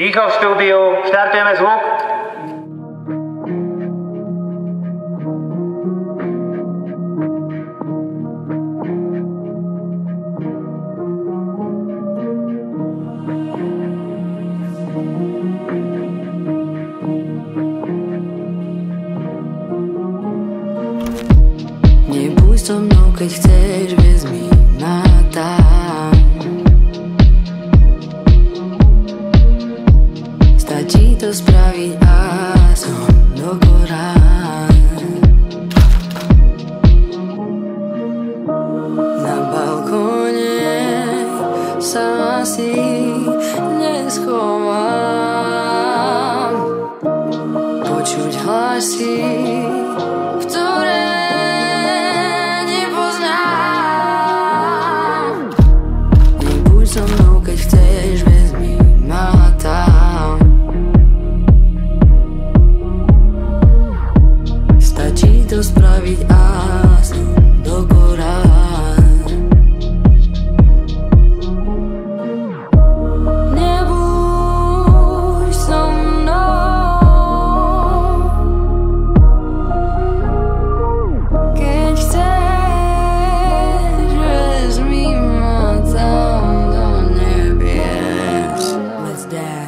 Ticho v štúdiu, štartujeme zvuk. Nebuď so mnou, keď chceš, vezmi ma tam. Stačí to spraviť a som do korán. Na balkóne sa asi neschovám. Počuť hlasy, ktoré nepoznám. Nebuď so mnou, keď chceš, vezmi ma tam. Stačí to spraviť a som do korán. Nebuď so mnou, keď chceš, vezmi ma tam do nebies. Let's dance.